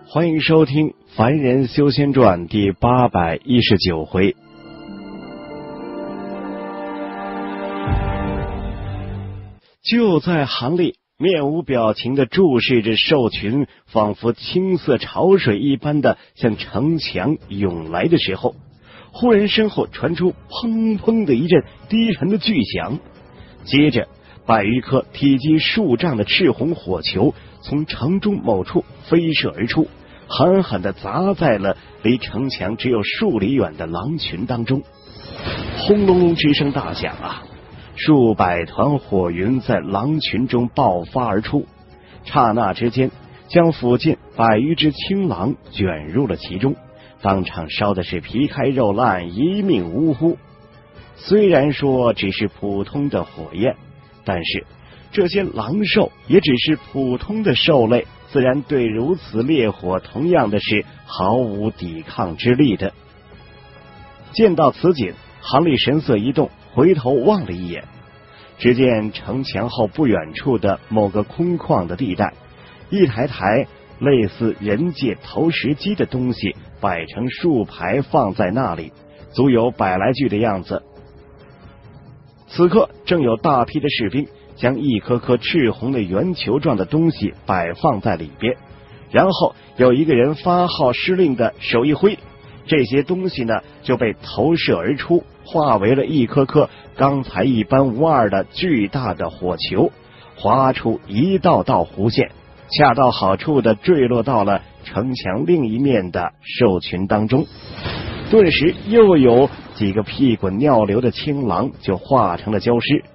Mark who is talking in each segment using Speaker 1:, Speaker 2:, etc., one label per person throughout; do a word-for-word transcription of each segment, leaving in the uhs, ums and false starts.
Speaker 1: 欢迎收听《凡人修仙传》第八百一十九回。就在韩立面无表情地注视着兽群，仿佛青色潮水一般的向城墙涌来的时候，忽然身后传出砰砰的一阵低沉的巨响，接着百余颗体积数丈的赤红火球从城中某处飞射而出，狠狠地砸在了离城墙只有数里远的狼群当中。轰隆隆之声大响啊！数百团火云在狼群中爆发而出，刹那之间将附近百余只青狼卷入了其中，当场烧的是皮开肉烂，一命呜呼。虽然说只是普通的火焰，但是这些狼兽也只是普通的兽类，自然对如此烈火同样的是毫无抵抗之力的。见到此景，韩立神色一动，回头望了一眼，只见城墙后不远处的某个空旷的地带，一台台类似人界投石机的东西摆成数排放在那里，足有百来具的样子。此刻正有大批的士兵将一颗颗赤红的圆球状的东西摆放在里边，然后有一个人发号施令的手一挥，这些东西呢就被投射而出，化为了一颗颗刚才一般无二的巨大的火球，划出一道道弧线，恰到好处的坠落到了城墙另一面的兽群当中。顿时又有几个屁滚尿流的青狼就化成了焦尸。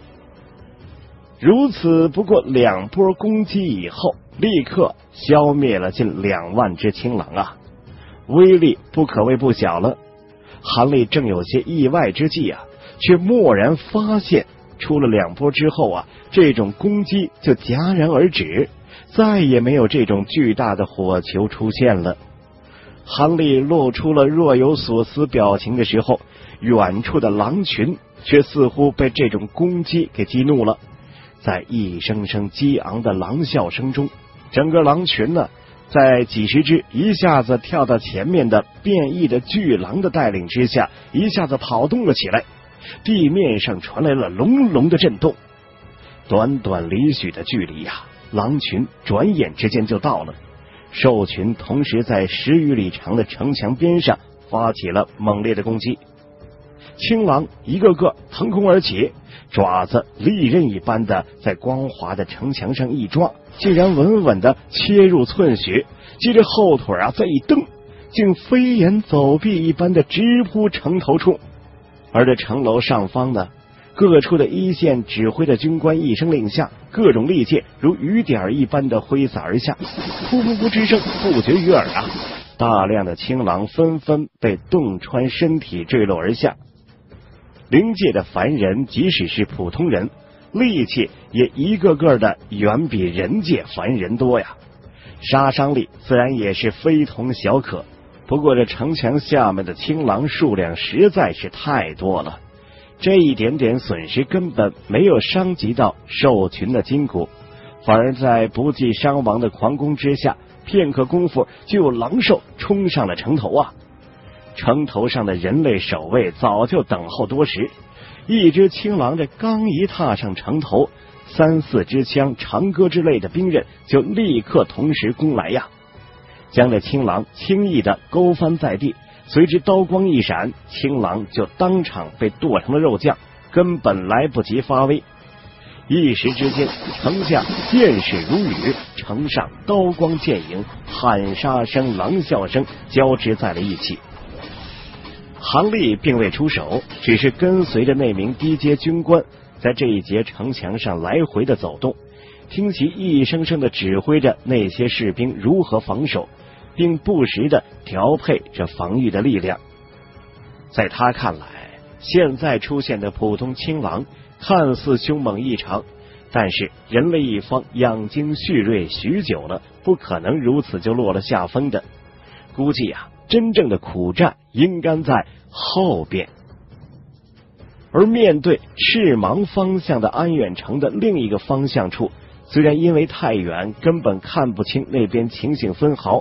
Speaker 1: 如此不过两波攻击以后，立刻消灭了近两万只青狼啊，威力不可谓不小了。韩立正有些意外之际啊，却蓦然发现出了两波之后啊，这种攻击就戛然而止，再也没有这种巨大的火球出现了。韩立露出了若有所思表情的时候，远处的狼群却似乎被这种攻击给激怒了，在一声声激昂的狼啸声中，整个狼群呢，在几十只一下子跳到前面的变异的巨狼的带领之下，一下子跑动了起来，地面上传来了隆隆的震动。短短里许的距离呀，狼群转眼之间就到了，兽群同时在十余里长的城墙边上发起了猛烈的攻击。青狼一个个腾空而起，爪子利刃一般的在光滑的城墙上一抓，竟然稳稳的切入寸许，接着后腿啊再一蹬，竟飞檐走壁一般的直扑城头处。而这城楼上方呢，各处的一线指挥的军官一声令下，各种利剑如雨点一般的挥洒而下，噗噗噗之声不绝于耳啊！大量的青狼纷纷被洞穿身体坠落而下。灵界的凡人即使是普通人，力气也一个个的远比人界凡人多呀，杀伤力自然也是非同小可。不过这城墙下面的青狼数量实在是太多了，这一点点损失根本没有伤及到兽群的筋骨，反而在不计伤亡的狂攻之下，片刻功夫就有狼兽冲上了城头啊！城头上的人类守卫早就等候多时，一只青狼这刚一踏上城头，三四支枪、长戈之类的兵刃就立刻同时攻来呀，将这青狼轻易的勾翻在地，随之刀光一闪，青狼就当场被剁成了肉酱，根本来不及发威。一时之间，城下箭矢如雨，城上刀光剑影，喊杀声、狼啸声交织在了一起。韩立并未出手，只是跟随着那名低阶军官在这一节城墙上来回的走动，听其一声声的指挥着那些士兵如何防守，并不时的调配着防御的力量。在他看来，现在出现的普通青狼看似凶猛异常，但是人类一方养精蓄锐许久了，不可能如此就落了下风的。估计啊，真正的苦战应该在后边。而面对赤芒方向的安远城的另一个方向处，虽然因为太远根本看不清那边情形分毫，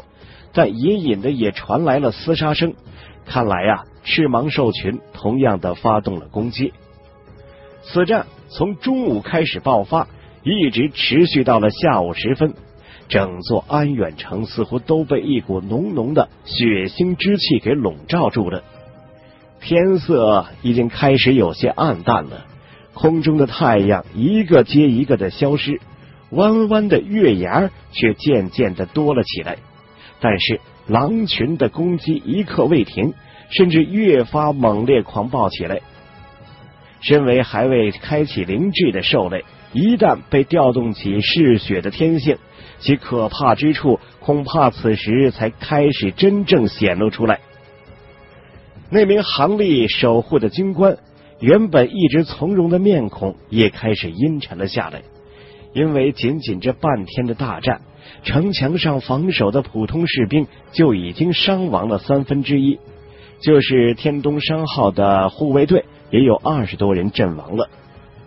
Speaker 1: 但隐隐的也传来了厮杀声。看来啊，赤芒兽群同样的发动了攻击。此战从中午开始爆发，一直持续到了下午时分，整座安远城似乎都被一股浓浓的血腥之气给笼罩住了。天色已经开始有些暗淡了，空中的太阳一个接一个的消失，弯弯的月牙却渐渐的多了起来。但是狼群的攻击一刻未停，甚至越发猛烈狂暴起来。身为还未开启灵智的兽类，一旦被调动起嗜血的天性，其可怕之处恐怕此时才开始真正显露出来。那名韩立守护的军官原本一直从容的面孔也开始阴沉了下来，因为仅仅这半天的大战，城墙上防守的普通士兵就已经伤亡了三分之一，就是天东商号的护卫队也有二十多人阵亡了。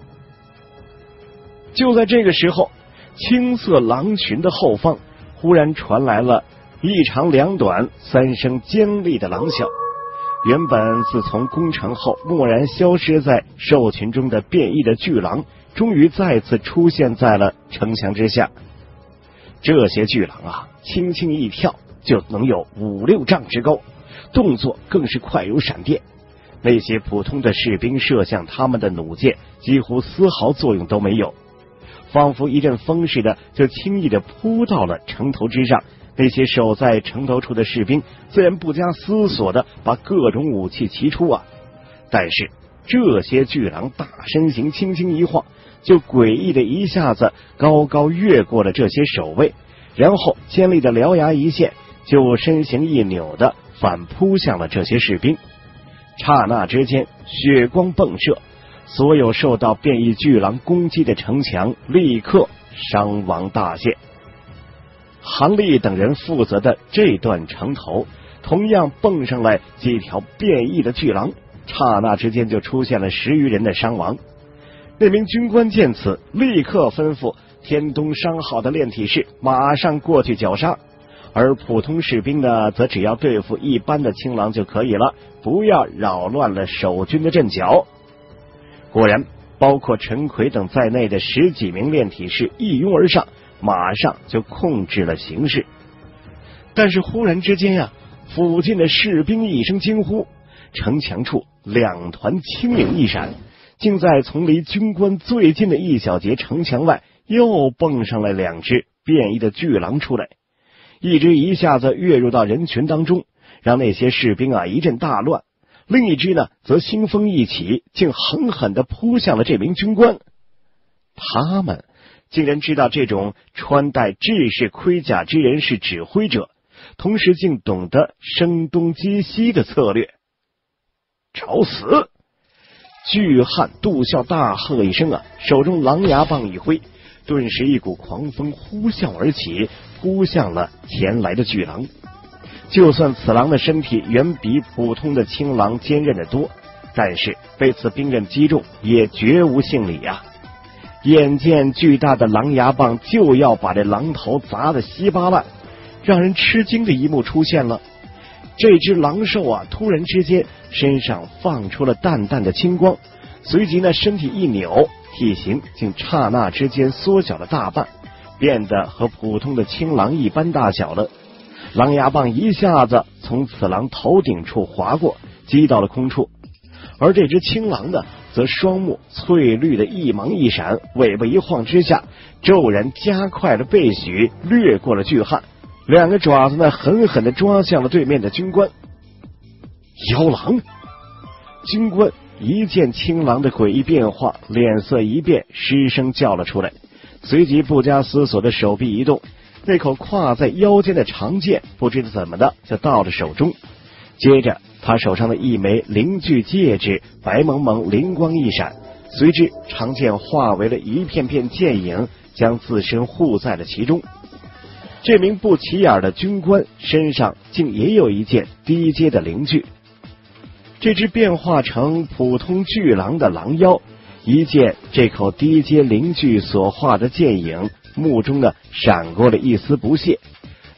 Speaker 1: 就在这个时候，青色狼群的后方忽然传来了一长两短三声尖利的狼啸。原本自从攻城后蓦然消失在兽群中的变异的巨狼，终于再次出现在了城墙之下。这些巨狼啊，轻轻一跳就能有五六丈之高，动作更是快如闪电。那些普通的士兵射向他们的弩箭几乎丝毫作用都没有，仿佛一阵风似的就轻易的扑到了城头之上。那些守在城头处的士兵自然不加思索的把各种武器齐出啊，但是这些巨狼大身形轻轻一晃，就诡异的一下子高高越过了这些守卫，然后尖利的獠牙一现，就身形一扭的反扑向了这些士兵。刹那之间，血光迸射，所有受到变异巨狼攻击的城墙立刻伤亡大现。韩立等人负责的这段城头同样蹦上来几条变异的巨狼，刹那之间就出现了十余人的伤亡。那名军官见此，立刻吩咐天东商号的炼体士马上过去绞杀，而普通士兵呢，则只要对付一般的青狼就可以了，不要扰乱了守军的阵脚。果然，包括陈奎等在内的十几名炼体士一拥而上，马上就控制了形势。但是忽然之间呀、啊，附近的士兵一声惊呼，城墙处两团青影一闪，竟在从离军官最近的一小节城墙外又蹦上来两只变异的巨狼出来。一只一下子跃入到人群当中，让那些士兵啊一阵大乱；另一只呢，则腥风一起，竟狠狠地扑向了这名军官。他们竟然知道这种穿戴制式盔甲之人是指挥者，同时竟懂得声东击西的策略。找死！巨汉杜啸大喝一声啊，手中狼牙棒一挥，顿时一股狂风呼啸而起，扑向了前来的巨狼。就算此狼的身体远比普通的青狼坚韧得多，但是被此兵刃击中也绝无幸理啊！眼见巨大的狼牙棒就要把这狼头砸得稀巴烂，让人吃惊的一幕出现了。这只狼兽啊，突然之间身上放出了淡淡的青光，随即呢身体一扭，体型竟刹那之间缩小了大半，变得和普通的青狼一般大小了。狼牙棒一下子从此狼头顶处划过，击到了空处，而这只青狼呢，则双目翠绿的一芒一闪，尾巴一晃之下，骤然加快了倍许，掠过了巨汉，两个爪子呢狠狠地抓向了对面的军官。妖狼！军官一见青狼的诡异变化，脸色一变，失声叫了出来，随即不加思索的手臂一动，那口挎在腰间的长剑不知道怎么的就到了手中。接着他手上的一枚灵具戒指白蒙蒙灵光一闪，随之长剑化为了一片片剑影，将自身护在了其中。这名不起眼的军官身上竟也有一件低阶的灵具。这只变化成普通巨狼的狼妖一见这口低阶灵具所化的剑影，目中呢闪过了一丝不屑，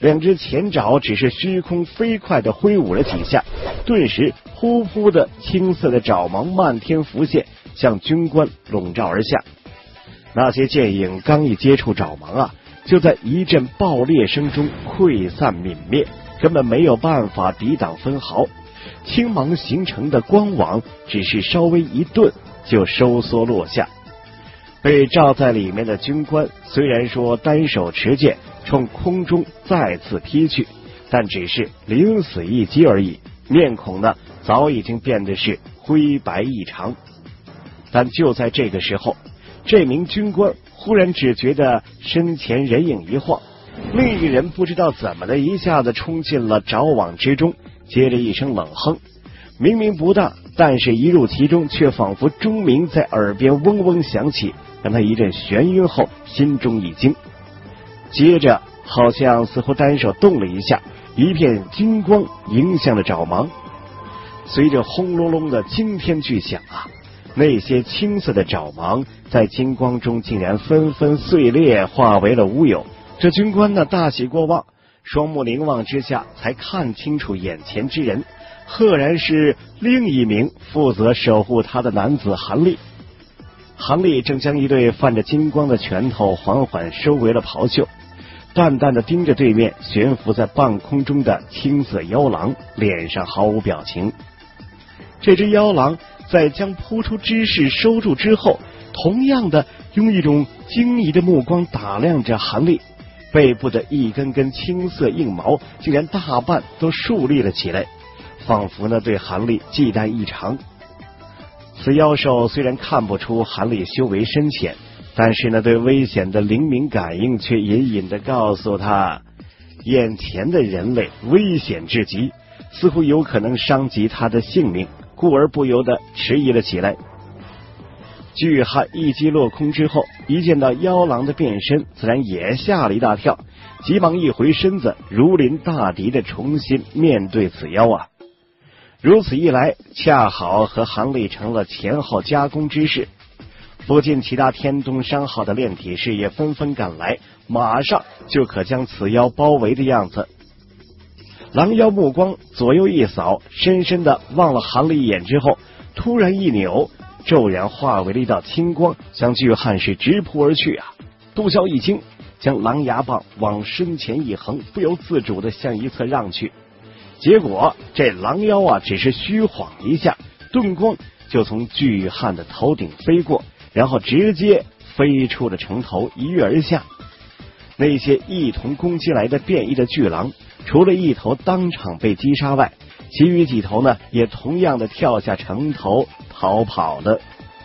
Speaker 1: 两只前爪只是虚空飞快地挥舞了几下，顿时扑扑的青色的爪芒漫天浮现，向军官笼罩而下。那些剑影刚一接触爪芒啊，就在一阵爆裂声中溃散泯灭，根本没有办法抵挡分毫。青芒形成的光网只是稍微一顿就收缩落下。被罩在里面的军官虽然说单手持剑冲空中再次劈去，但只是临死一击而已，面孔呢早已经变得是灰白异常。但就在这个时候，这名军官忽然只觉得身前人影一晃，另一个人不知道怎么的一下子冲进了爪网之中，接着一声冷哼，明明不大，但是一入其中却仿佛钟鸣在耳边嗡嗡响起，让他一阵眩晕后心中一惊。接着好像似乎单手动了一下，一片金光迎向了爪芒，随着轰隆隆的惊天巨响啊，那些青色的爪芒在金光中竟然纷纷碎裂，化为了乌有。这军官呢大喜过望，双目凝望之下才看清楚眼前之人，赫然是另一名负责守护他的男子韩立。韩立正将一对泛着金光的拳头缓缓收回了袍袖，淡淡的盯着对面悬浮在半空中的青色妖狼，脸上毫无表情。这只妖狼在将扑出之势收住之后，同样的用一种惊疑的目光打量着韩立，背部的一根根青色硬毛竟然大半都竖立了起来，仿佛呢对韩立忌惮异常。此妖兽虽然看不出韩立修为深浅，但是呢对危险的灵敏感应却隐隐的告诉他，眼前的人类危险至极，似乎有可能伤及他的性命，故而不由得迟疑了起来。巨汉一击落空之后，一见到妖狼的变身，自然也吓了一大跳，急忙一回身子，如临大敌的重新面对此妖啊。如此一来，恰好和韩立成了前后夹攻之势。附近其他天东商号的炼体士也纷纷赶来，马上就可将此妖包围的样子。狼妖目光左右一扫，深深的望了韩立一眼之后，突然一扭，骤然化为了一道青光，向巨汉是直扑而去啊！杜萧一惊，将狼牙棒往身前一横，不由自主的向一侧让去。结果这狼妖啊只是虚晃一下，遁光就从巨汉的头顶飞过，然后直接飞出了城头，一跃而下。那些一同攻击来的变异的巨狼，除了一头当场被击杀外，其余几头呢也同样的跳下城头逃跑了。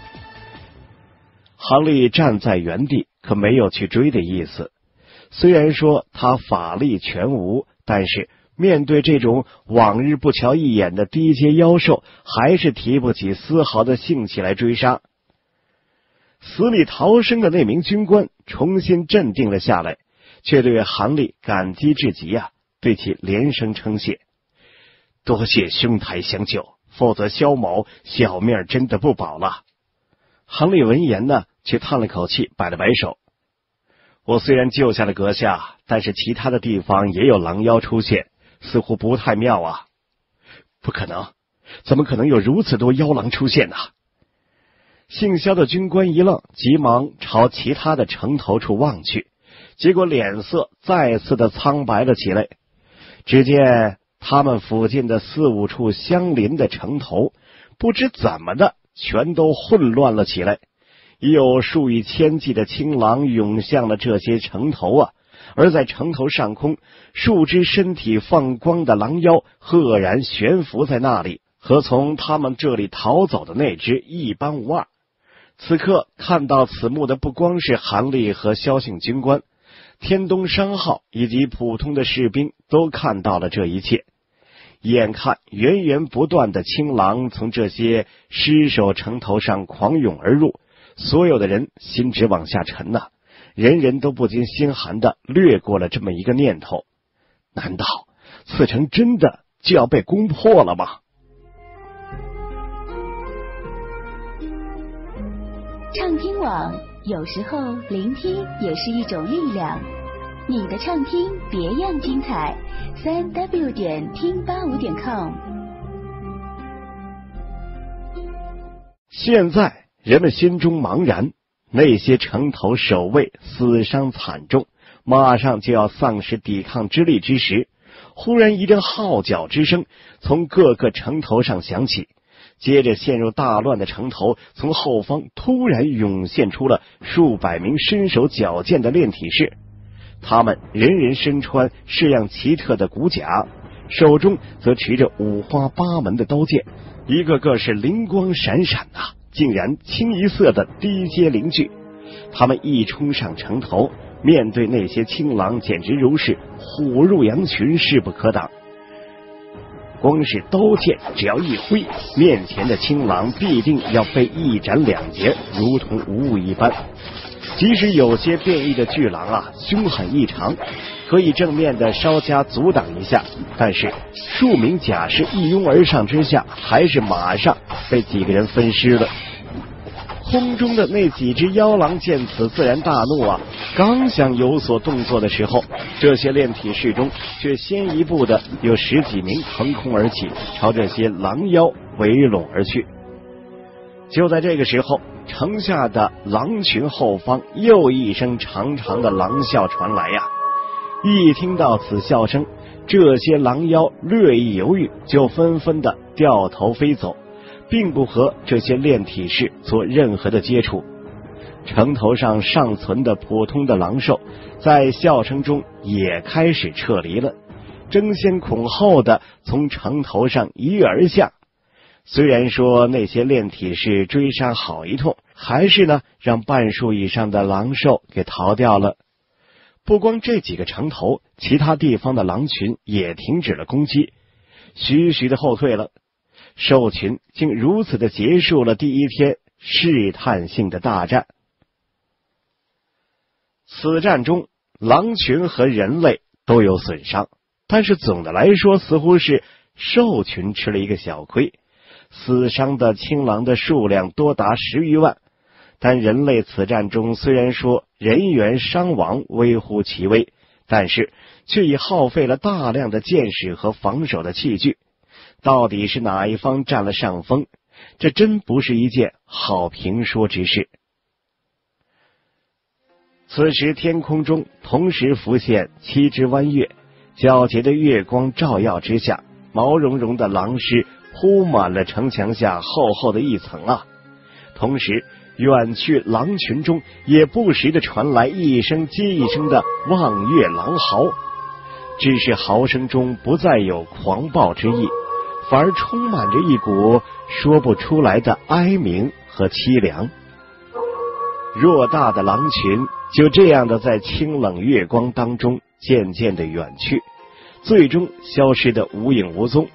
Speaker 1: 韩立站在原地，可没有去追的意思。虽然说他法力全无，但是面对这种往日不瞧一眼的低阶妖兽，还是提不起丝毫的兴气来追杀。死里逃生的那名军官重新镇定了下来，却对韩立感激至极啊，对其连声称谢。多谢兄台相救，否则萧某小命真的不保了。韩立闻言呢，却叹了口气，摆了摆手。我虽然救下了阁下，但是其他的地方也有狼妖出现，似乎不太妙啊。不可能，怎么可能有如此多妖狼出现呢？姓萧的军官一愣，急忙朝其他的城头处望去，结果脸色再次的苍白了起来。只见他们附近的四五处相邻的城头，不知怎么的全都混乱了起来，已有数以千计的青狼涌向了这些城头啊。而在城头上空，数只身体放光的狼妖赫然悬浮在那里，和从他们这里逃走的那只一般无二。此刻看到此幕的不光是韩立和萧姓军官，天东商号以及普通的士兵都看到了这一切。眼看源源不断的青狼从这些尸首城头上狂涌而入，所有的人心直往下沉呐、啊，人人都不禁心寒的掠过了这么一个念头：难道此城真的就要被攻破了吗？
Speaker 2: 畅听网，有时候聆听也是一种力量。 你的畅听别样精彩，三 w 点听八五点 com。
Speaker 1: 现在人们心中茫然，那些城头守卫死伤惨重，马上就要丧失抵抗之力之时，忽然一阵号角之声从各个城头上响起，接着陷入大乱的城头从后方突然涌现出了数百名身手矫健的炼体士，他们人人身穿式样奇特的骨甲，手中则持着五花八门的刀剑，一个个是灵光闪闪啊，竟然清一色的低阶灵具。他们一冲上城头，面对那些青狼，简直如是虎入羊群，势不可挡。光是刀剑只要一挥，面前的青狼必定要被一斩两截，如同无物一般。即使有些变异的巨狼啊，凶狠异常，可以正面的稍加阻挡一下，但是数名甲士一拥而上之下，还是马上被几个人分尸了。空中的那几只妖狼见此自然大怒啊，刚想有所动作的时候，这些炼体士中却先一步的有十几名腾空而起，朝这些狼妖围拢而去。就在这个时候，城下的狼群后方又一声长长的狼啸传来呀！一听到此笑声，这些狼妖略一犹豫，就纷纷的掉头飞走，并不和这些炼体士做任何的接触。城头上尚存的普通的狼兽在笑声中也开始撤离了，争先恐后的从城头上一跃而下。虽然说那些炼体士追杀好一通，还是呢让半数以上的狼兽给逃掉了。不光这几个城头，其他地方的狼群也停止了攻击，徐徐的后退了。兽群竟如此的结束了第一天试探性的大战。此战中，狼群和人类都有损伤，但是总的来说似乎是兽群吃了一个小亏。死伤的青狼的数量多达十余万，但人类此战中虽然说人员伤亡微乎其微，但是却已耗费了大量的箭矢和防守的器具。到底是哪一方占了上风？这真不是一件好评说之事。此时天空中同时浮现七只弯月，皎洁的月光照耀之下，毛茸茸的狼尸铺满了城墙下厚厚的一层啊！同时，远去狼群中也不时的传来一声接一声的望月狼嚎，只是嚎声中不再有狂暴之意，反而充满着一股说不出来的哀鸣和凄凉。偌大的狼群就这样的在清冷月光当中渐渐的远去，最终消失得无影无踪。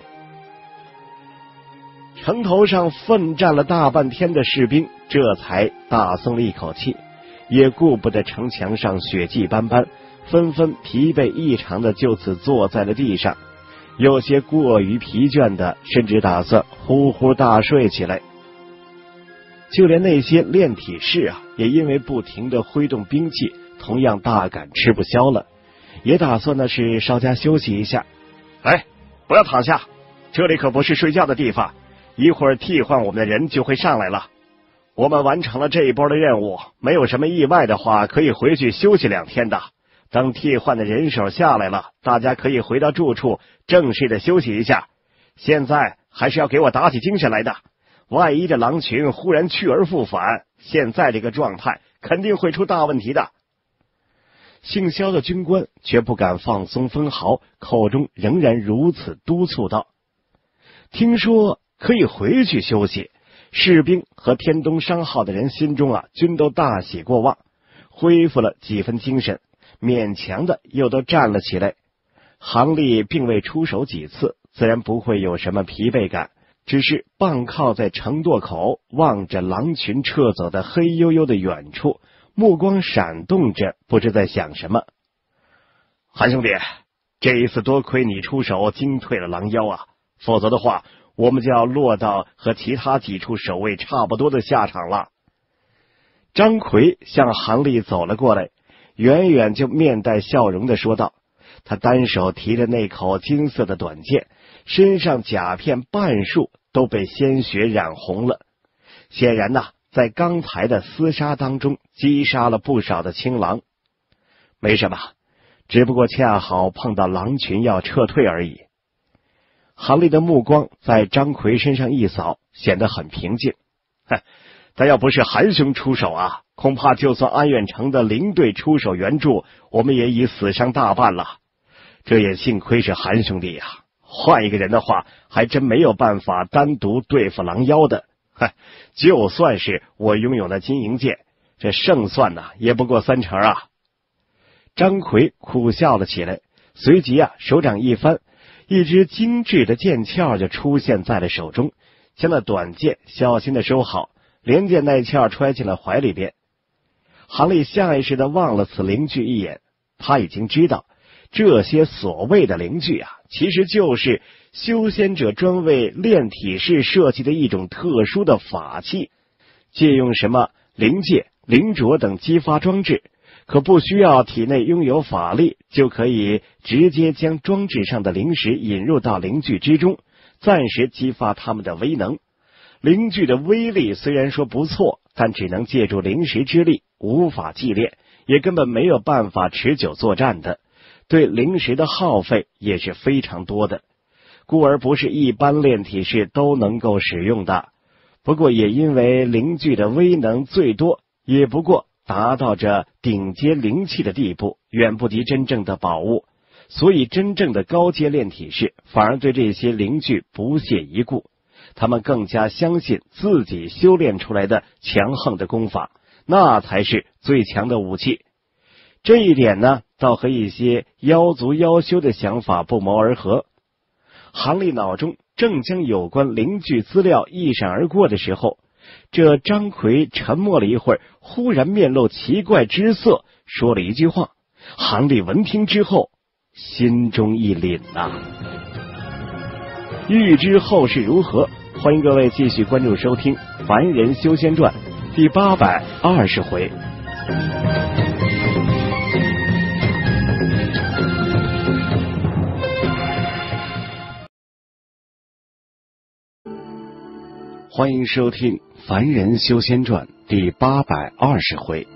Speaker 1: 城头上奋战了大半天的士兵这才大松了一口气，也顾不得城墙上血迹斑斑，纷纷疲惫异常的就此坐在了地上，有些过于疲倦的甚至打算呼呼大睡起来。就连那些炼体士啊，也因为不停的挥动兵器，同样大感吃不消了，也打算的是稍加休息一下。哎，不要躺下，这里可不是睡觉的地方，一会儿替换我们的人就会上来了。我们完成了这一波的任务，没有什么意外的话，可以回去休息两天的。等替换的人手下来了，大家可以回到住处正式的休息一下。现在还是要给我打起精神来的，万一这狼群忽然去而复返，现在这个状态肯定会出大问题的。姓萧的军官却不敢放松分毫，口中仍然如此督促道：听说可以回去休息，士兵和天东商号的人心中啊均都大喜过望，恢复了几分精神，勉强的又都站了起来。韩立并未出手几次，自然不会有什么疲惫感，只是半靠在城垛口，望着狼群撤走的黑黝黝的远处，目光闪动着，不知在想什么。韩兄弟，这一次多亏你出手惊退了狼妖啊，否则的话我们就要落到和其他几处守卫差不多的下场了。张奎向韩立走了过来， 远远就面带笑容的说道。他单手提着那口金色的短剑，身上甲片半数都被鲜血染红了。显然呐，在刚才的厮杀当中击杀了不少的青狼。没什么，只不过恰好碰到狼群要撤退而已。韩立的目光在张奎身上一扫，显得很平静。哼，但要不是韩兄出手啊，恐怕就算安远城的灵队出手援助，我们也已死伤大半了。这也幸亏是韩兄弟呀、啊，换一个人的话，还真没有办法单独对付狼妖的。哼，就算是我拥有的金银剑，这胜算呢、啊、也不过三成啊。张奎苦笑了起来，随即啊手掌一翻，一支精致的剑鞘就出现在了手中，将那短剑小心的收好，连剑带鞘揣进了怀里边。韩立下意识的望了此灵具一眼，他已经知道这些所谓的灵具啊，其实就是修仙者专为炼体士设计的一种特殊的法器，借用什么灵界、灵镯等激发装置，可不需要体内拥有法力，就可以直接将装置上的灵石引入到灵具之中，暂时激发它们的威能。灵具的威力虽然说不错，但只能借助灵石之力，无法祭炼，也根本没有办法持久作战的。对灵石的耗费也是非常多的，故而不是一般炼体士都能够使用的。不过也因为灵具的威能最多也不过达到这顶阶灵气的地步，远不及真正的宝物，所以真正的高阶炼体士反而对这些灵具不屑一顾，他们更加相信自己修炼出来的强横的功法，那才是最强的武器。这一点呢，倒和一些妖族妖修的想法不谋而合。韩立脑中正将有关灵具资料一闪而过的时候，这张奎沉默了一会儿，忽然面露奇怪之色，说了一句话。韩立闻听之后，心中一凛啊。欲知后事如何，欢迎各位继续关注收听《凡人修仙传》第八百二十回。欢迎收听《凡人修仙传》第八百二十回。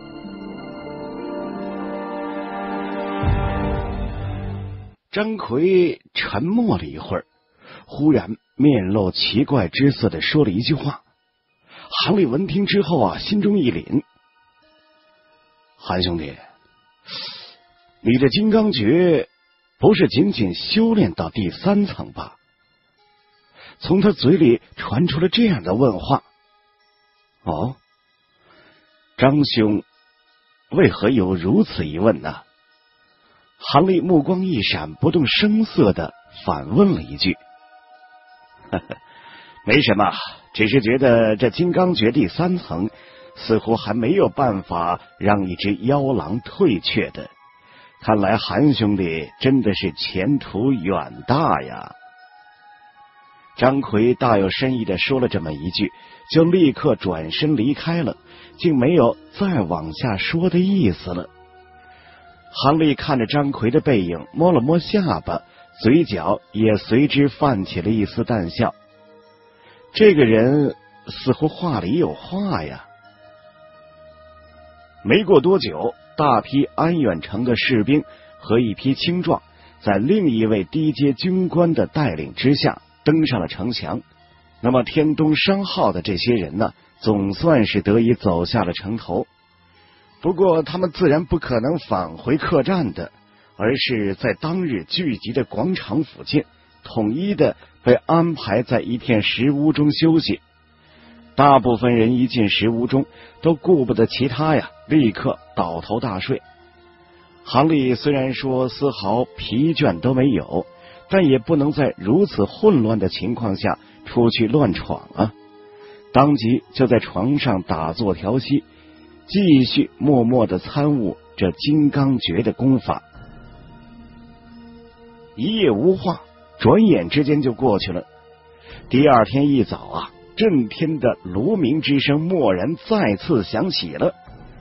Speaker 1: 张奎沉默了一会儿，忽然面露奇怪之色的说了一句话。韩立闻听之后啊，心中一凛。韩兄弟，你的金刚诀不是仅仅修炼到第三层吧？从他嘴里传出了这样的问话。哦，张兄为何有如此一问呢？韩立目光一闪，不动声色的反问了一句。呵呵，没什么，只是觉得这金刚诀第三层似乎还没有办法让一只妖狼退却的。看来韩兄弟真的是前途远大呀。张奎大有深意的说了这么一句，就立刻转身离开了，竟没有再往下说的意思了。韩立看着张奎的背影，摸了摸下巴，嘴角也随之泛起了一丝淡笑。这个人似乎话里有话呀。没过多久，大批安远城的士兵和一批青壮在另一位低阶军官的带领之下登上了城墙。那么天东商号的这些人呢，总算是得以走下了城头。不过他们自然不可能返回客栈的，而是在当日聚集的广场附近统一的被安排在一片石屋中休息。大部分人一进石屋中都顾不得其他呀，立刻倒头大睡。韩立虽然说丝毫疲倦都没有，但也不能在如此混乱的情况下出去乱闯啊！当即就在床上打坐调息，继续默默的参悟这金刚诀的功法。一夜无话，转眼之间就过去了。第二天一早啊，震天的锣鸣之声蓦然再次响起了。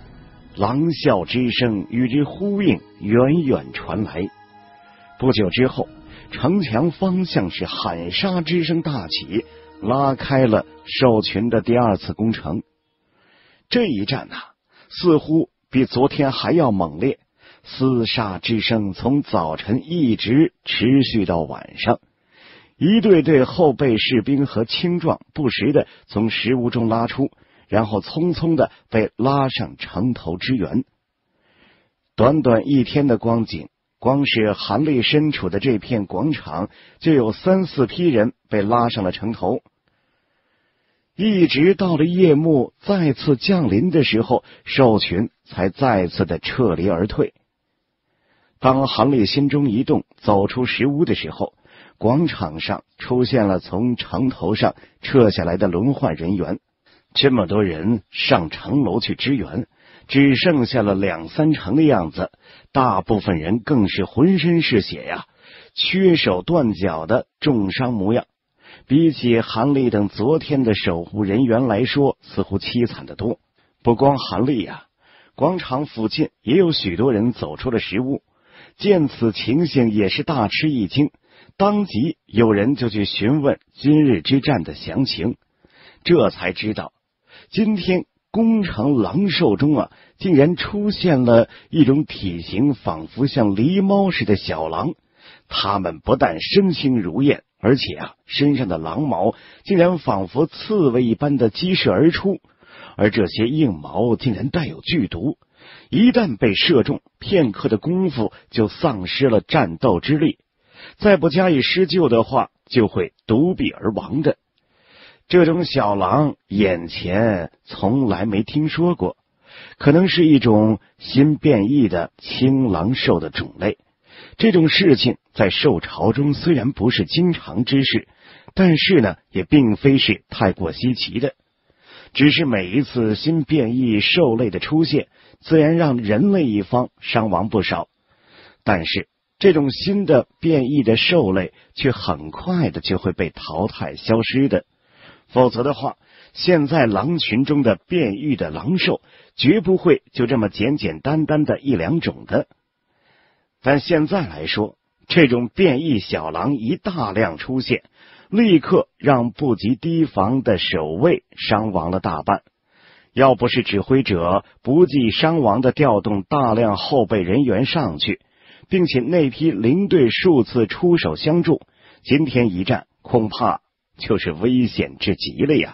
Speaker 1: 狼啸之声与之呼应，远远传来。不久之后，城墙方向是喊杀之声大起，拉开了兽群的第二次攻城。这一战啊，似乎比昨天还要猛烈，厮杀之声从早晨一直持续到晚上。一队队后备士兵和青壮不时的从食物中拉出，然后匆匆的被拉上城头支援。短短一天的光景，光是韩立身处的这片广场，就有三四批人被拉上了城头。一直到了夜幕再次降临的时候，兽群才再次的撤离而退。当韩立心中一动，走出石屋的时候，广场上出现了从城头上撤下来的轮换人员。这么多人上城楼去支援，只剩下了两三成的样子，大部分人更是浑身是血呀，缺手断脚的重伤模样。比起韩立等昨天的守护人员来说，似乎凄惨得多。不光韩立呀，广场附近也有许多人走出了食屋，见此情形也是大吃一惊，当即有人就去询问今日之战的详情，这才知道今天攻城狼兽中啊，竟然出现了一种体型仿佛像狸猫似的小狼。它们不但身轻如燕，而且啊，身上的狼毛竟然仿佛刺猬一般的激射而出，而这些硬毛竟然带有剧毒，一旦被射中，片刻的功夫就丧失了战斗之力，再不加以施救的话，就会独臂而亡的。这种小狼眼前从来没听说过，可能是一种新变异的青狼兽的种类。这种事情在兽巢中虽然不是经常之事，但是呢，也并非是太过稀奇的。只是每一次新变异兽类的出现，自然让人类一方伤亡不少。但是这种新的变异的兽类却很快的就会被淘汰消失的。否则的话，现在狼群中的变异的狼兽绝不会就这么简简单单的一两种的。但现在来说，这种变异小狼一大量出现，立刻让不及提防的守卫伤亡了大半。要不是指挥者不计伤亡的调动大量后备人员上去，并且那批灵队数次出手相助，今天一战恐怕就是危险至极了呀。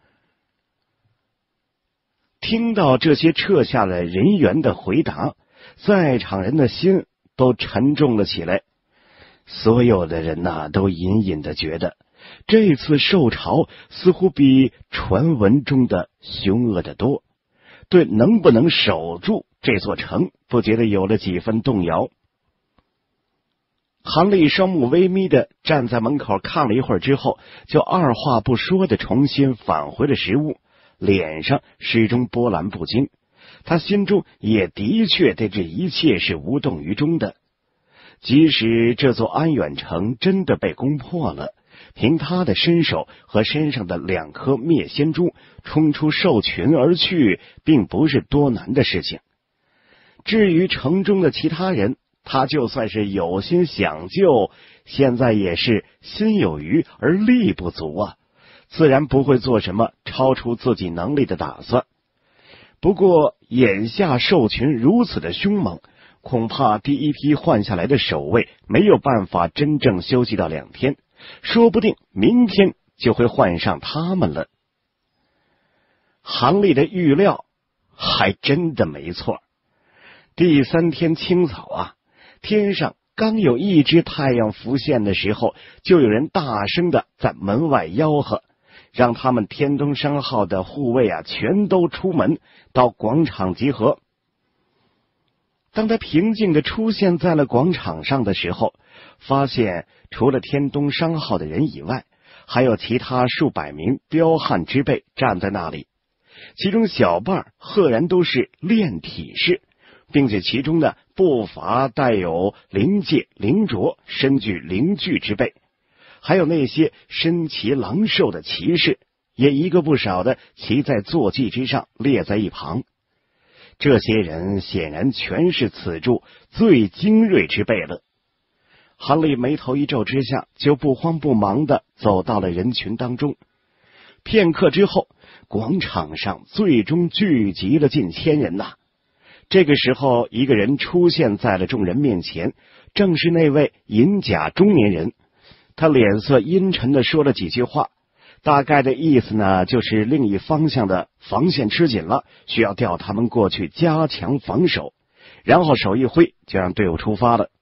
Speaker 1: 听到这些撤下了人员的回答，在场人的心都沉重了起来。所有的人呐、啊，都隐隐的觉得这次兽潮似乎比传闻中的凶恶得多，对能不能守住这座城不觉得有了几分动摇。韩立双目微眯的站在门口看了一会儿之后，就二话不说的重新返回了食物，脸上始终波澜不惊。他心中也的确对这一切是无动于衷的。即使这座安远城真的被攻破了，凭他的身手和身上的两颗灭仙珠，冲出兽群而去，并不是多难的事情。至于城中的其他人，他就算是有心想救，现在也是心有余而力不足啊，自然不会做什么超出自己能力的打算。不过眼下兽群如此的凶猛，恐怕第一批换下来的守卫没有办法真正休息到两天，说不定明天就会换上他们了。韩立的预料还真的没错。第三天清早啊，天上刚有一只太阳浮现的时候，就有人大声的在门外吆喝，让他们天东商号的护卫啊全都出门到广场集合。当他平静的出现在了广场上的时候，发现除了天东商号的人以外，还有其他数百名彪悍之辈站在那里，其中小半赫然都是炼体士，并且其中呢不乏带有灵界、灵镯、身具灵具之辈，还有那些身骑狼兽的骑士，也一个不少的骑在坐骑之上列在一旁。 这些人显然全是此处最精锐之辈了。韩立眉头一皱之下，就不慌不忙地走到了人群当中。片刻之后，广场上最终聚集了近千人呐。这个时候，一个人出现在了众人面前，正是那位银甲中年人。他脸色阴沉地说了几句话，大概的意思呢，就是另一方向的防线吃紧了，需要调他们过去加强防守。然后手一挥，就让队伍出发了。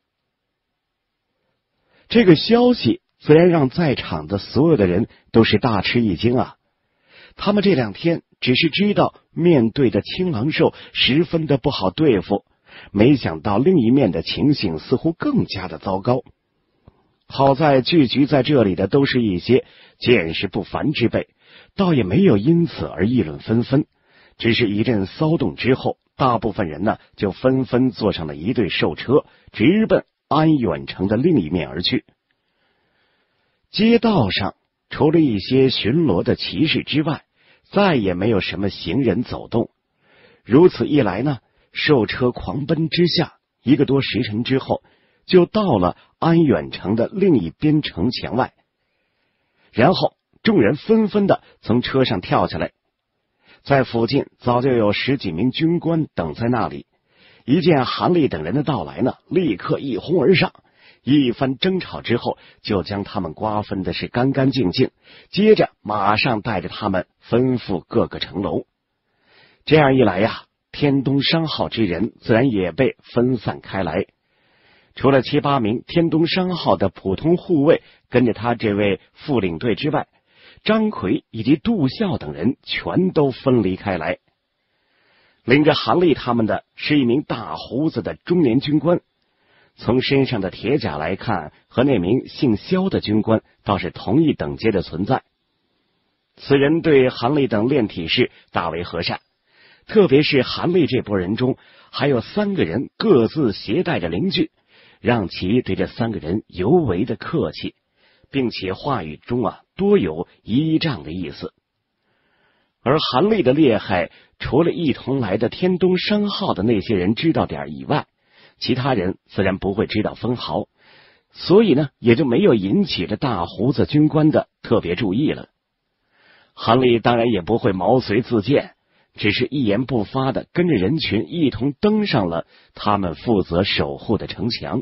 Speaker 1: 这个消息自然让在场的所有的人都是大吃一惊啊！他们这两天只是知道面对的青狼兽十分的不好对付，没想到另一面的情形似乎更加的糟糕。好在聚集在这里的都是一些见识不凡之辈，倒也没有因此而议论纷纷，只是一阵骚动之后，大部分人呢就纷纷坐上了一队兽车，直奔安远城的另一面而去。街道上除了一些巡逻的骑士之外，再也没有什么行人走动。如此一来呢，兽车狂奔之下，一个多时辰之后，就到了安远城的另一边城墙外。然后众人纷纷的从车上跳下来，在附近早就有十几名军官等在那里。一见韩立等人的到来呢，立刻一哄而上，一番争吵之后，就将他们瓜分的是干干净净，接着马上带着他们吩咐各个城楼。这样一来呀，天东商号之人自然也被分散开来。除了七八名天东商号的普通护卫跟着他这位副领队之外，张奎以及杜孝等人全都分离开来。领着韩立他们的是一名大胡子的中年军官，从身上的铁甲来看，和那名姓萧的军官倒是同一等阶的存在。此人对韩立等练体士大为和善，特别是韩立这拨人中还有三个人各自携带着灵具，让其对这三个人尤为的客气，并且话语中啊多有依仗的意思。而韩立的厉害，除了一同来的天东商号的那些人知道点以外，其他人自然不会知道分毫，所以呢，也就没有引起这大胡子军官的特别注意了。韩立当然也不会毛遂自荐，只是一言不发的跟着人群一同登上了他们负责守护的城墙。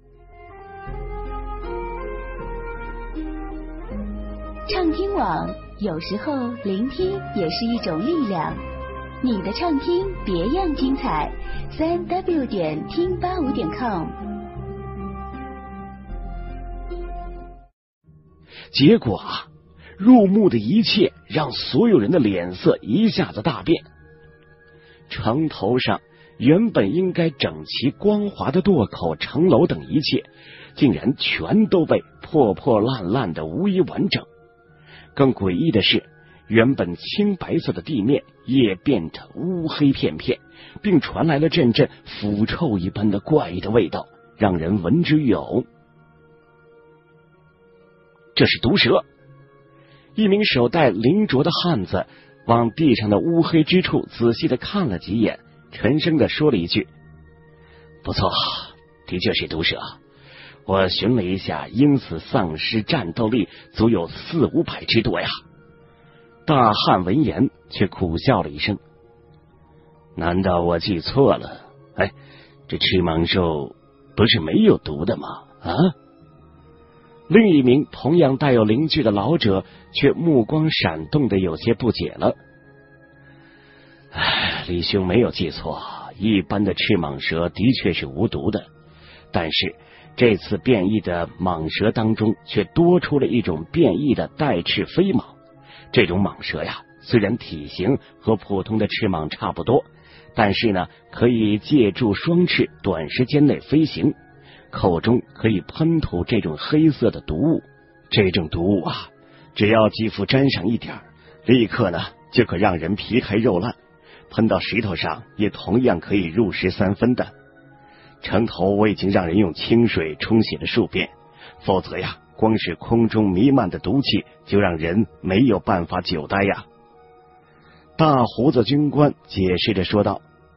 Speaker 2: 畅听网，有时候聆听也是一种力量。你的畅听别样精彩，三 w 点听八五点 com。
Speaker 1: 结果啊，入目的一切让所有人的脸色一下子大变。城头上原本应该整齐光滑的垛口、城楼等一切，竟然全都被破破烂烂的无一完整。更诡异的是，原本青白色的地面也变成乌黑片片，并传来了阵阵腐臭一般的怪异的味道，让人闻之欲呕。这是毒蛇！一名手戴绫镯的汉子往地上的乌黑之处仔细的看了几眼，沉声的说了一句：“不错，的确是毒蛇。我寻了一下，因此丧失战斗力足有四五百之多呀。”大汉闻言却苦笑了一声：“难道我记错了？哎，这赤蟒兽不是没有毒的吗？啊？”另一名同样带有灵具的老者却目光闪动的有些不解了：“哎，李兄没有记错，一般的赤蟒蛇的确是无毒的，但是这次变异的蟒蛇当中却多出了一种变异的带翅飞蟒。这种蟒蛇呀，虽然体型和普通的翅蟒差不多，但是呢，可以借助双翅短时间内飞行，口中可以喷吐这种黑色的毒物。这种毒物啊，只要肌肤沾上一点，立刻呢就可让人皮开肉烂，喷到石头上也同样可以入石三分的。城头我已经让人用清水冲洗了数遍，否则呀，光是空中弥漫的毒气就让人没有办法久待呀。”大胡子军官解释着说道：“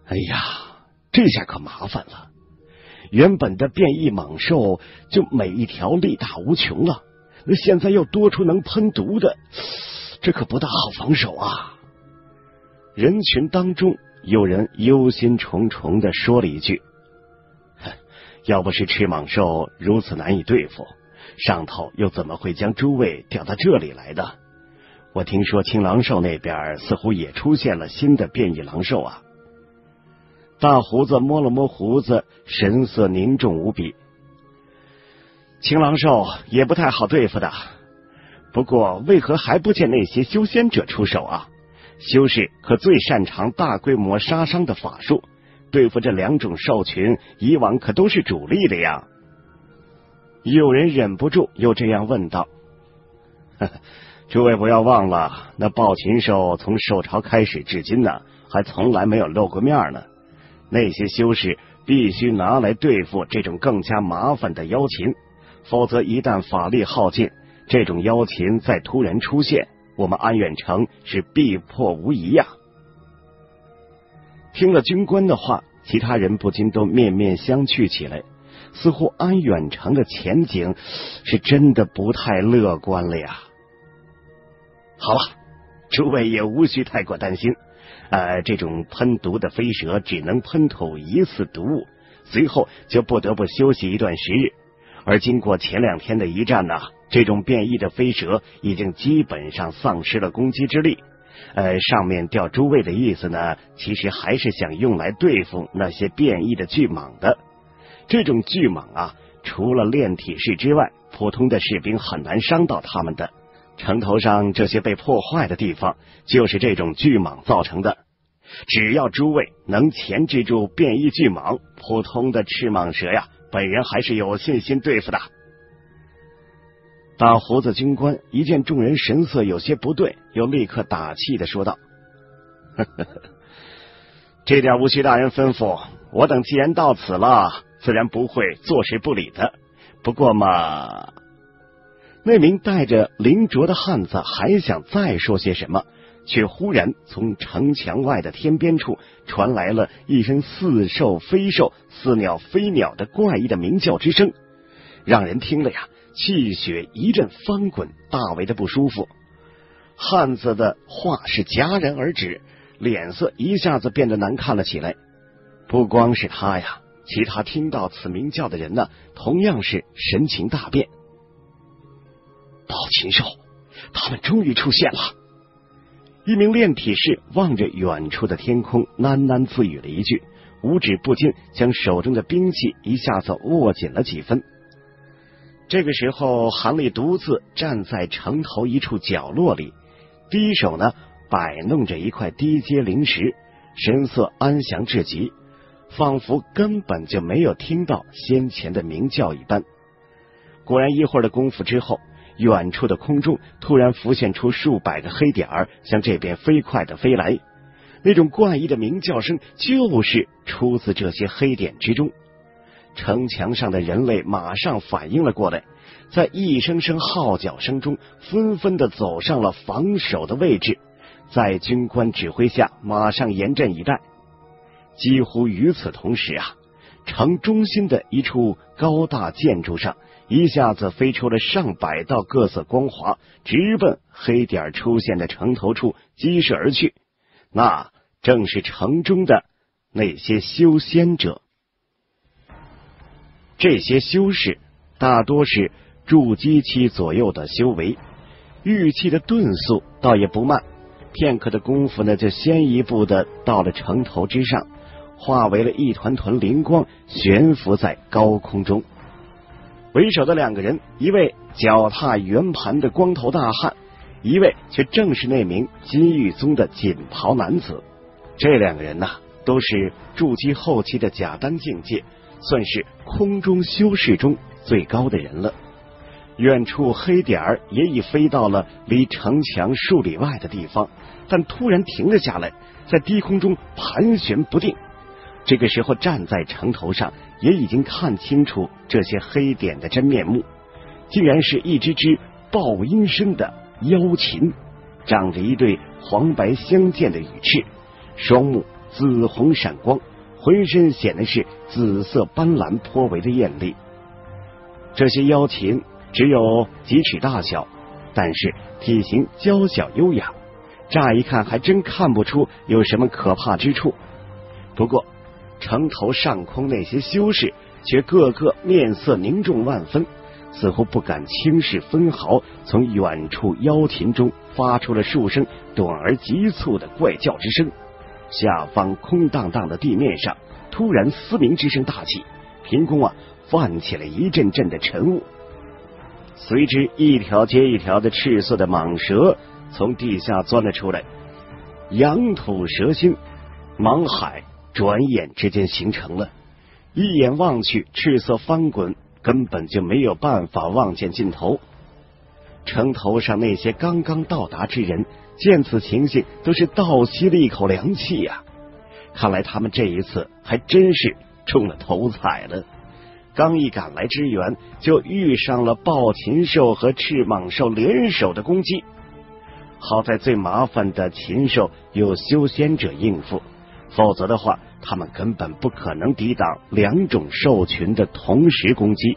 Speaker 1: 哎呀，这下可麻烦了。原本的变异猛兽就每一条力大无穷了，那现在又多出能喷毒的，这可不大好防守啊。人群当中有人忧心忡忡地说了一句：要不是赤蟒兽如此难以对付，上头又怎么会将诸位调到这里来的？我听说青狼兽那边似乎也出现了新的变异狼兽啊。大胡子摸了摸胡子，神色凝重无比。青狼兽也不太好对付的，不过为何还不见那些修仙者出手啊？修士可最擅长大规模杀伤的法术，对付这两种兽群，以往可都是主力的呀。有人忍不住又这样问道：呵呵，诸位不要忘了，那暴禽兽从兽潮开始至今呢，还从来没有露过面呢。那些修士必须拿来对付这种更加麻烦的妖禽，否则一旦法力耗尽，这种妖禽再突然出现，我们安远城是必破无疑呀。听了军官的话，其他人不禁都面面相觑起来，似乎安远城的前景是真的不太乐观了呀。好了，诸位也无需太过担心，呃，这种喷毒的飞蛇只能喷吐一次毒物，随后就不得不休息一段时日。而经过前两天的一战呢、啊，这种变异的飞蛇已经基本上丧失了攻击之力。呃，上面调诸位的意思呢，其实还是想用来对付那些变异的巨蟒的。这种巨蟒啊，除了炼体士之外，普通的士兵很难伤到他们的。城头上这些被破坏的地方，就是这种巨蟒造成的。只要诸位能钳制住变异巨蟒，普通的赤蟒蛇呀，本人还是有信心对付的。大胡子军官一见众人神色有些不对，又立刻打气的说道：呵呵呵，这点无需大人吩咐，我等既然到此了，自然不会坐视不理的。不过嘛……那名带着灵镯的汉子还想再说些什么，却忽然从城墙外的天边处传来了一声似兽非兽、似鸟非鸟的怪异的鸣叫之声，让人听了呀，气血一阵翻滚，大为的不舒服。汉子的话是戛然而止，脸色一下子变得难看了起来。不光是他呀，其他听到此鸣叫的人呢，同样是神情大变。暴禽兽，他们终于出现了。一名炼体士望着远处的天空，喃喃自语了一句，五指不禁将手中的兵器一下子握紧了几分。这个时候，韩立独自站在城头一处角落里，第一手呢摆弄着一块低阶灵石，神色安详至极，仿佛根本就没有听到先前的鸣叫一般。果然一会儿的功夫之后，远处的空中突然浮现出数百个黑点儿，向这边飞快的飞来。那种怪异的鸣叫声就是出自这些黑点之中。城墙上的人类马上反应了过来，在一声声号角声中纷纷的走上了防守的位置，在军官指挥下马上严阵以待。几乎与此同时啊，城中心的一处高大建筑上一下子飞出了上百道各色光华，直奔黑点出现的城头处激射而去。那正是城中的那些修仙者。这些修士大多是筑基期左右的修为，玉器的遁速倒也不慢，片刻的功夫呢，就先一步的到了城头之上，化为了一团团灵光，悬浮在高空中。为首的两个人，一位脚踏圆盘的光头大汉，一位却正是那名金玉宗的锦袍男子。这两个人呐、啊，都是筑基后期的假丹境界，算是空中修士中最高的人了。远处黑点儿也已飞到了离城墙数里外的地方，但突然停了下来，在低空中盘旋不定。这个时候站在城头上也已经看清楚这些黑点的真面目，竟然是一只只爆音声的妖禽，长着一对黄白相间的羽翅，双目紫红闪光，浑身显得是紫色斑斓，颇为的艳丽。这些妖禽只有几尺大小，但是体型娇小优雅，乍一看还真看不出有什么可怕之处。不过城头上空那些修士却个个面色凝重万分，似乎不敢轻视分毫，从远处妖禽中发出了数声短而急促的怪叫之声。下方空荡荡的地面上突然嘶鸣之声大起，凭空啊泛起了一阵阵的晨雾，随之一条接一条的赤色的蟒蛇从地下钻了出来，羊吐蛇心，蟒海转眼之间形成了，一眼望去赤色翻滚，根本就没有办法望见尽头。城头上那些刚刚到达之人见此情形，都是倒吸了一口凉气呀、啊！看来他们这一次还真是中了头彩了。刚一赶来支援，就遇上了暴禽兽和赤蟒兽联手的攻击。好在最麻烦的禽兽有修仙者应付，否则的话，他们根本不可能抵挡两种兽群的同时攻击。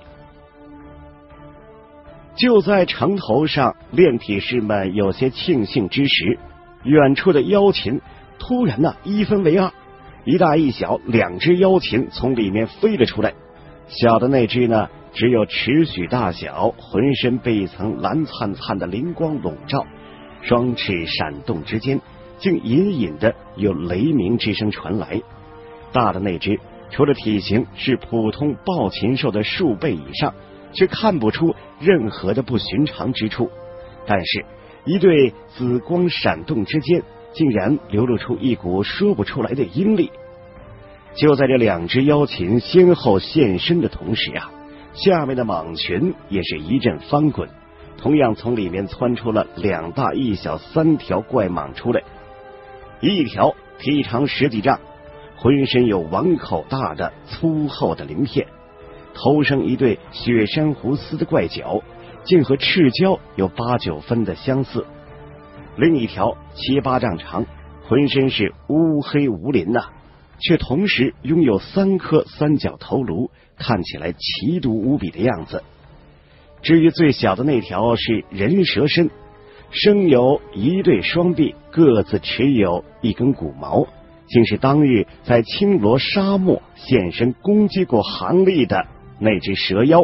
Speaker 1: 就在城头上炼体师们有些庆幸之时，远处的妖禽突然呢一分为二，一大一小两只妖禽从里面飞了出来。小的那只呢只有尺许大小，浑身被一层蓝灿灿的灵光笼罩，双翅闪动之间竟隐隐的有雷鸣之声传来。大的那只除了体型是普通暴禽兽的数倍以上，却看不出任何的不寻常之处，但是一对紫光闪动之间竟然流露出一股说不出来的阴力。就在这两只妖禽先后现身的同时啊，下面的蟒群也是一阵翻滚，同样从里面窜出了两大一小三条怪蟒出来。一条体长十几丈，浑身有碗口大的粗厚的鳞片，头生一对雪珊瑚丝的怪角，竟和赤蛟有八九分的相似。另一条七八丈长，浑身是乌黑无鳞呐、啊，却同时拥有三颗三角头颅，看起来奇毒无比的样子。至于最小的那条是人蛇身，生有一对双臂，各自持有一根骨毛，竟是当日在青罗沙漠现身攻击过韩立的那只蛇妖。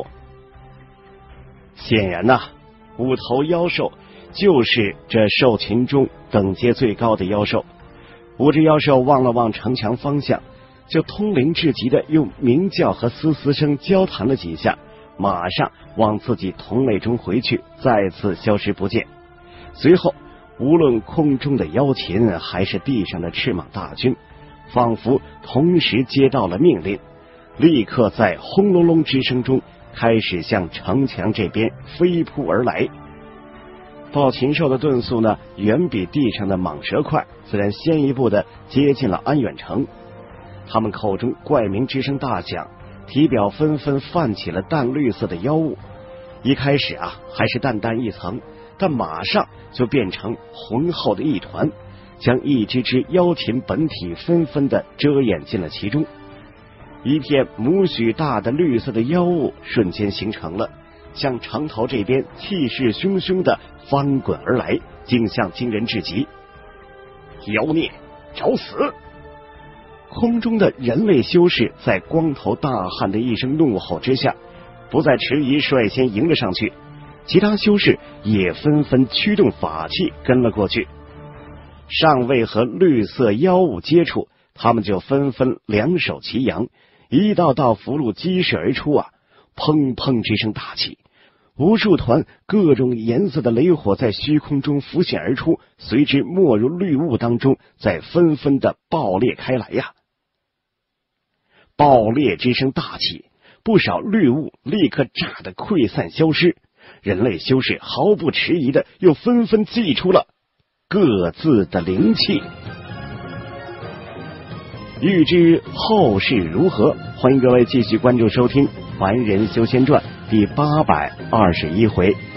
Speaker 1: 显然呐、啊，五头妖兽就是这兽群中等阶最高的妖兽。五只妖兽望了望城墙方向，就通灵至极的用鸣叫和嘶嘶声交谈了几下，马上往自己同类中回去，再次消失不见。随后无论空中的妖禽还是地上的赤蟒大军，仿佛同时接到了命令，立刻在轰隆隆之声中开始向城墙这边飞扑而来。暴禽兽的遁速呢，远比地上的蟒蛇快，自然先一步的接近了安远城。他们口中怪鸣之声大响，体表纷纷泛起了淡绿色的妖雾。一开始啊，还是淡淡一层，但马上就变成浑厚的一团，将一只只妖禽本体纷纷的遮掩进了其中。一片母许大的绿色的妖雾瞬间形成了，向城头这边气势汹汹的翻滚而来，景象惊人至极。妖孽，找死！空中的人类修士在光头大汉的一声怒吼之下，不再迟疑，率先迎了上去。其他修士也纷纷驱动法器跟了过去。尚未和绿色妖物接触，他们就纷纷两手齐扬，一道道符箓激射而出啊！砰砰之声大起，无数团各种颜色的雷火在虚空中浮现而出，随之没入绿雾当中，再纷纷的爆裂开来呀！爆裂之声大起，不少绿雾立刻炸得溃散消失。人类修士毫不迟疑的又纷纷祭出了各自的灵气。欲知后事如何，欢迎各位继续关注收听《凡人修仙传》第八百二十一回